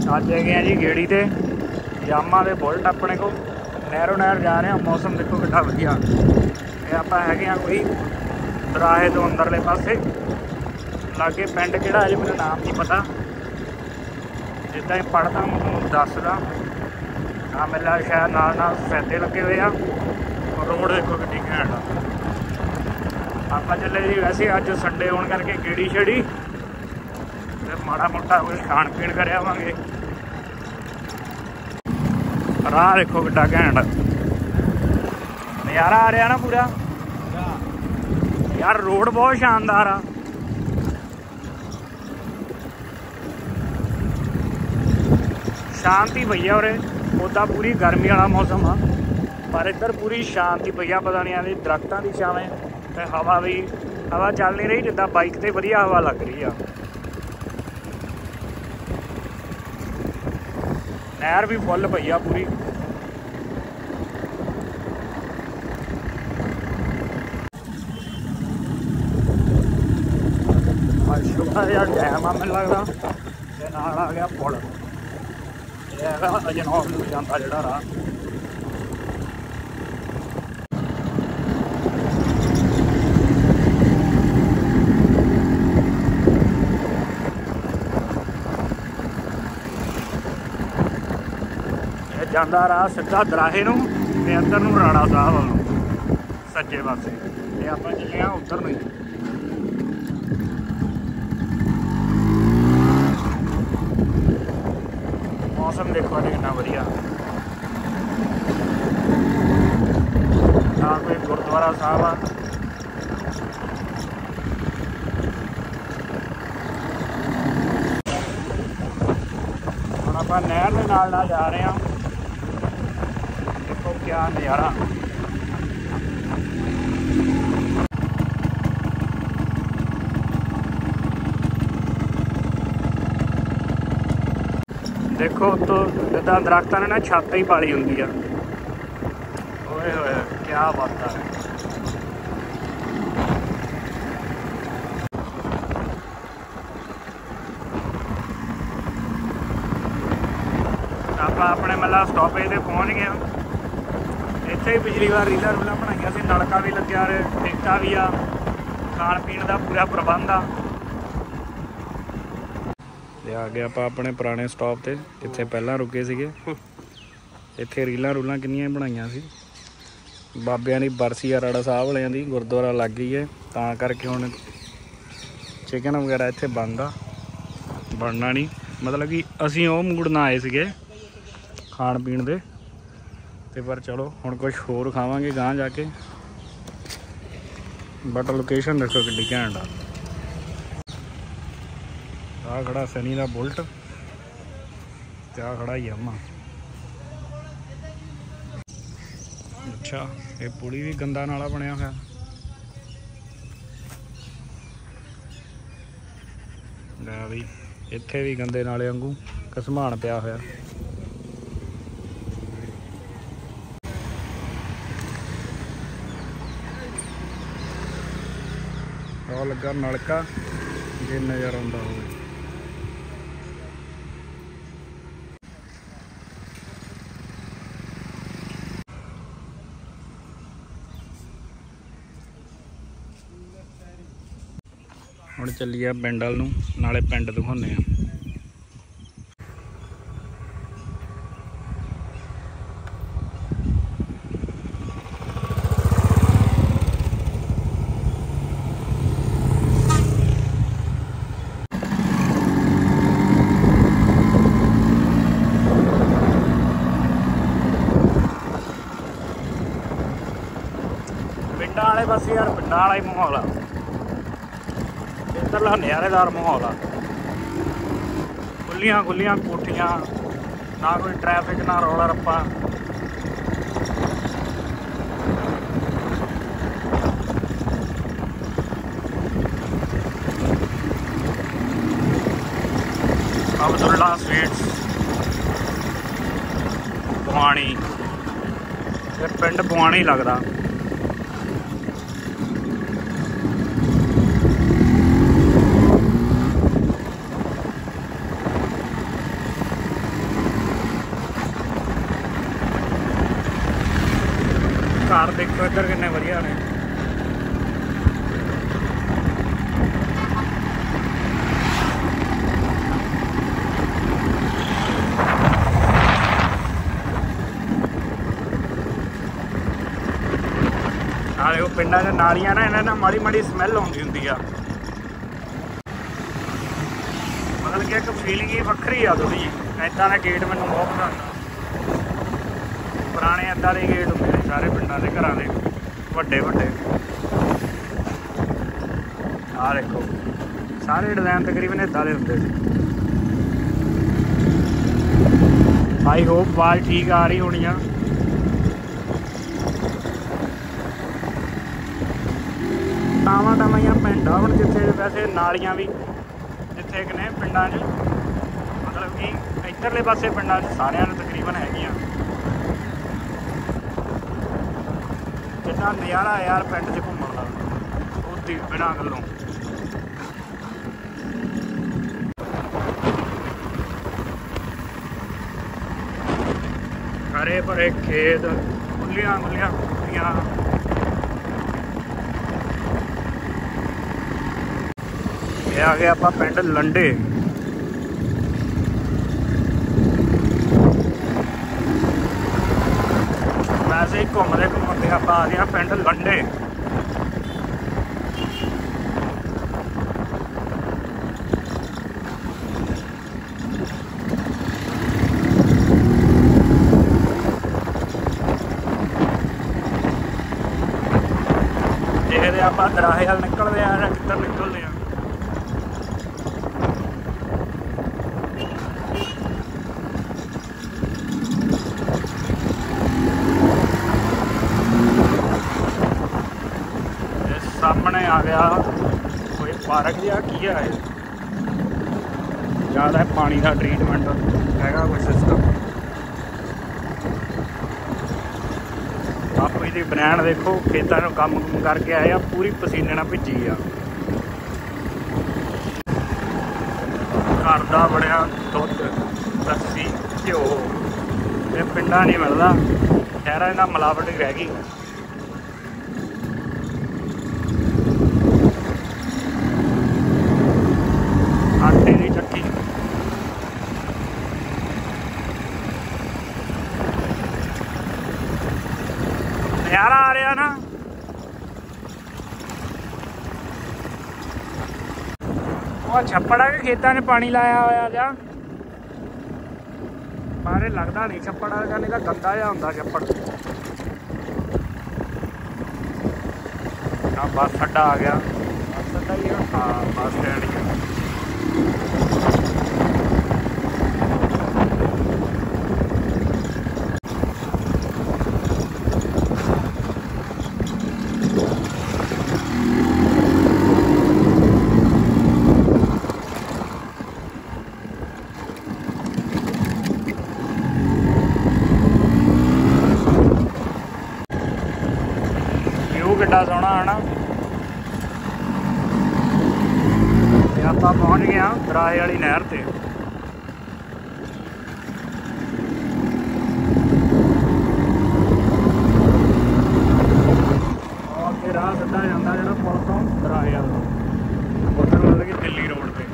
ਅੱਜ ਹੈਗੇ ਆ जी गेड़ी ते यामा दे बुलट अपने को नहरों नहर जा रहे हैं। मौसम देखो कितना वधिया। ये आप हैगे आ कोई दराहे तो अंदरले पासे लागे पिंड किहड़ा अजे मैनूं नाम नहीं पता। जिद्दां ही पढ़दा मैं तुहानूं दसदा। हाँ मेला शायद नाल नाल सफेदे लगे हुए आ। रोड देखो कितनी घैंट आ। आप चले जी वैसे अज संडे होने करके गेड़ी छड़ी ते माड़ा मोटा कुछ खाण पीण कर आवांगे। राह देखो कितना घैंट नज़ारा आ रहा ना पूरा यार। रोड बहुत शानदार आ। शांति पई है उरे। उदा पूरी गर्मी वाला मौसम आ पर इधर पूरी शांति पई आ। पता नहीं आती दरख्तों की छावें ते हवा भी हवा चल नहीं रही जिद्दां बाइक ते वधिया हवा लग रही आ। नहर भी फुल पई आ पूरी। छोटा जिहा डैम आ मैनूं लगदा ते नाल आ गया पुल। ये हैगा अजनौर नूं जांदा जिहड़ा राह। जांदा राह सीधा दराहे नूं ते अंदर नूं राणा साहब वालों सज्जे पासे। ते आपां चले आ उधर नूं। मौसम देखो अज कितना वधिया। ना कोई गुरुद्वारा साहब आ हुण आपां नहर दे नाल नाल जा रहे हैं। देखो क्या नज़ारा। देखो तो जिदा दरख्तां ने ना छत ही पाली हुंदी आ। ओए होए क्या बात है। आप अपने मतलब स्टॉपेज पे पहुँच गए। इत्थे ही पिछली बार रीलां रूलां बनाईयां सी। नलका भी लग्या ठेका भी आ। खाण पीण का पूरा प्रबंध आ। आ गए आप अपने पुराने स्टॉप ते जिथे पहला रुके सीगे। इत्थे रीलां रूलां किन्नियां बनाईयां सी। बाबियां दी बरसी आ राड़ा साहब वालियां दी। गुरुद्वारा लग गई है तां करके हुण चिकन वगैरह इत्थे बंद आ। बनना नहीं मतलब कि असीं ओह मूड ना आए सीगे खाण पीण दे ते पर चलो हुण कुछ होर खावांगे गांह जाके। बट लोकेशन देखो किड्डी घैंट आ। आ खड़ा सनी का बुलट ते आ खड़ा यामा। अच्छा ये पुली भी गंदा नाला बनया होया। लै बी इत्थे भी गंदे नाले वांगू घसमान पिया होया। आ लगा नलका जे नज़र आउंदा होवे। हुण चलीए पिंड वाल नूं नाले पिंड दिखाउने आ। पिंडां वाले पासे यार पिंडां वाला ही माहौल आ। इधरला नज़ारेदार माहौल आ। खुलियां खुलियां कोठियां ना कोई ट्रैफिक ना रौला रप्पा। अब्दुल्ला स्वीट्स पुआणी ये पिंड पुआणी लगदा। घर देखो इधर कितने वधिया ने। नाले वो पिंडा च नालियां ना इन्हां नाल माड़ी माड़ी स्मैल आउंदी हुंदी आ, मतलब कि एक फीलिंग ही वक्री आ थोड़ी जी। इदां दे गेट मैनूं बहुत पसंद आ। पुराने इदां दे गेट हुंदे ने सारे पिंडां दे घरां दे वड्डे वड्डे। आ देखो सारे डिजाइन तकरीबन इदां दे हुंदे सी। आई होप आवाज़ ठीक आ रही होनी आ। टावां टावां पिंड आ हुण जिथे वैसे नालियां भी जिथे कि ने पिंडां च, मतलब कि इधरले पासे पिंडां च सारियां नूं तकरीबन हैगियां। जिन्ना नज़ारा यार पिंड च घूमण दा उदी बिना गल्लों। हरे भरे खेत, खुलियां खुलियां खुलियां। ये आ गया आप पिंड लंडे। वैसे ही घूमते घूमते आप आ गए पिंड लंडे। देखते आप दराहे वाल निकलते हैं या किधर निकलते हैं। सामने आ गया कोई पार्क या की है, ज़्यादा पानी का ट्रीटमेंट हैगा कोई सिस्टम। बापू जी की बनैन देखो, खेतों में काम करके आए आ, पूरी पसीने नाल भिजी आ। घर का बनया दुध, लस्सी, घ्यो ये पिंडा नहीं मिलता, शहरों में मिलावट ही रह गई। आटे की चक्की नज़ारा आ रहा ना। वो छप्पड़ा के खेतों ने पानी लाया होया जा, बारे लगता नहीं छप्पड़ा का, नहीं तो गंदा जहा होंदा छप्पड़। हाँ बस अड्डा आ गया, बस अड्डा ही है। हाँ बस स्टैंड ही है। किड्डा सोहना है ना। आप पहुँच गए दराहे वाली नहर से। अगे राह सीधा जाता जो पुल तो दराहे वाल उधर मतलब कि दिल्ली रोड पे।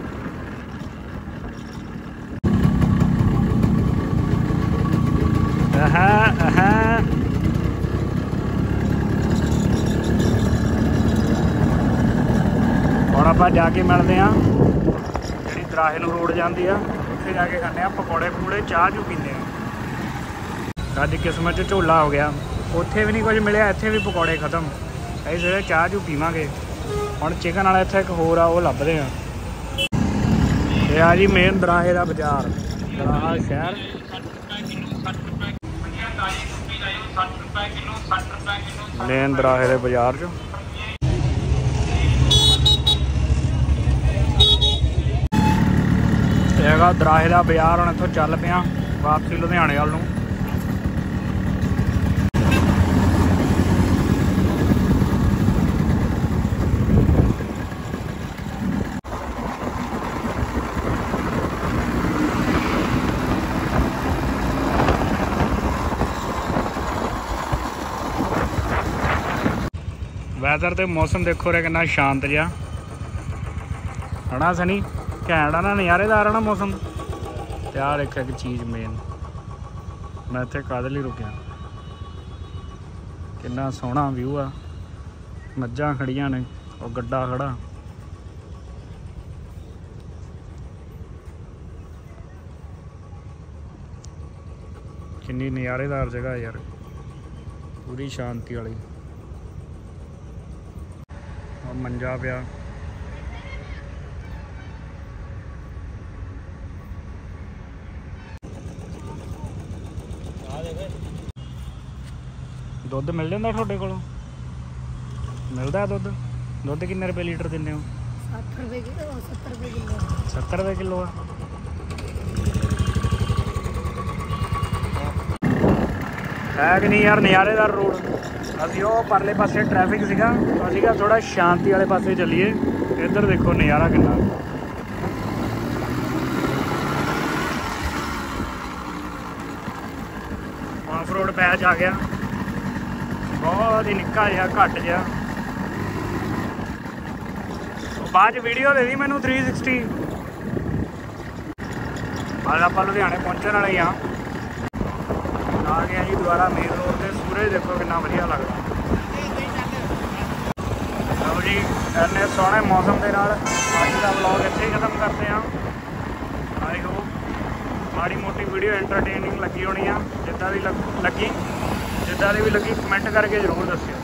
और आप जाके मिलते हैं जी दराहे रोड जाती है, उत्थे जाके खाने पकौड़े पकूड़े, चाह चू पीते हैं। साडी किस्मत च झोला हो गया, उत्थे भी नहीं कुछ मिले, इत्थे भी पकौड़े खत्म। असीं सवेरे चाह चू पीवांगे। हुण चिकन वाला इत्थे एक होर आ, वो लभदे आ। ये आ जी मेन दराहे का बाजार, दराहा शहर। मेन दराहे के बाजार च हैगा दराहे का बाजार। हम इतों चल पे वापसी लुधियाने वाल नूं। ਵੈਦਰ ਤੇ ਮੌਸਮ ਦੇਖੋ ਰੇ ਕਿੰਨਾ ਸ਼ਾਂਤ ਜਿਹਾ ਹਨਾ ਸਨੀ, ਘੈਂਟ ਆ ਨਾ, ਨਜ਼ਾਰੇਦਾਰ ਆ ਨਾ ਮੌਸਮ। ਤੇ ਆਹ ਦੇਖ ਇੱਕ ਚੀਜ਼ ਮੇਨ, ਮੈਂ ਇੱਥੇ ਕਾਹਦੇ ਲਈ ਰੁਕਿਆ, ਕਿੰਨਾ ਸੋਹਣਾ ਵਿਊ ਆ। ਮੱਝਾਂ ਖੜੀਆਂ ਨੇ, ਉਹ ਗੱਡਾ ਖੜਾ। ਕਿੰਨੀ ਨਜ਼ਾਰੇਦਾਰ ਜਗ੍ਹਾ ਯਾਰ, ਪੂਰੀ ਸ਼ਾਂਤੀ ਵਾਲੀ। ਉਹ ਮੰਜਾ ਪਿਆ, ਦੁੱਧ ਮਿਲ ਜਾਂਦਾ ਤੁਹਾਡੇ ਕੋਲੋਂ? ਮਿਲਦਾ ਦੁੱਧ? ਦੁੱਧ ਕਿੰਨੇ ਰੁਪਏ ਲੀਟਰ ਦਿੰਦੇ ਹੋ? 60 ਰੁਪਏ ਕਿਲੋ, 70 ਰੁਪਏ ਕਿਲੋ। 70 ਰੁਪਏ ਕਿਲੋ ਆ। ਹੈ ਕਿ ਨਹੀਂ ਯਾਰ ਨਜ਼ਾਰੇਦਾਰ ਰੋਡ। ਅਸੀਂ ਉਹ ਪਰਲੇ ਪਾਸੇ ਟ੍ਰੈਫਿਕ ਸੀਗਾ, ਅਸੀਂ ਕਿਹਾ ਥੋੜਾ ਸ਼ਾਂਤੀ ਵਾਲੇ ਪਾਸੇ ਚੱਲੀਏ। ਇੱਧਰ ਦੇਖੋ ਨਜ਼ਾਰਾ ਕਿੰਨਾ। ਆਫ ਰੋਡ ਪੈਚ ਆ ਗਿਆ, ਬਹੁਤ ਹੀ ਨਿੱਕਾ ਜਿਹਾ, ਘੱਟ ਜਿਹਾ। ਬਾਅਦ 'ਚ ਵੀਡੀਓ ਦੇ ਦੀ ਮੈਨੂੰ 360। ਅੱਜ ਆਪਾਂ ਲੁਧਿਆਣੇ ਪਹੁੰਚਣ ਵਾਲੇ ਆ ਗਏ ਜੀ ਦੁਬਾਰਾ ਮੇਨ ਰੋਡ ਤੇ। ਸੂਰਜ ਦੇਖੋ ਕਿੰਨਾ ਵਧੀਆ ਲੱਗਦਾ। ਲਓ ਜੀ, ਇੰਨੇ ਸੋਹਣੇ ਮੌਸਮ ਦੇ ਨਾਲ ਅੱਜ ਦਾ ਵਲੌਗ ਇੱਥੇ ਹੀ ਖਤਮ ਕਰਦੇ ਹਾਂ। ਆਈ ਹੋਪ ਮਾੜੀ ਮੋਟੀ ਵੀਡੀਓ ਐਂਟਰਟੇਨਿੰਗ ਲੱਗੀ ਹੋਣੀ ਆ। ਜਿੱਦਾਂ ਦੀ ਲੱਗੀ, ਜਿੱਦਾਂ ਦੀ ਵੀ ਲੱਗੀ ਕਮੈਂਟ ਕਰਕੇ ਜ਼ਰੂਰ ਦੱਸਿਓ।